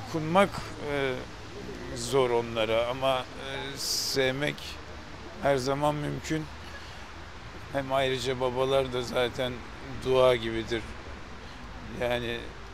dokunmak zor onlara ama sevmek her zaman mümkün. Hem ayrıca babalar da zaten dua gibidir. Yani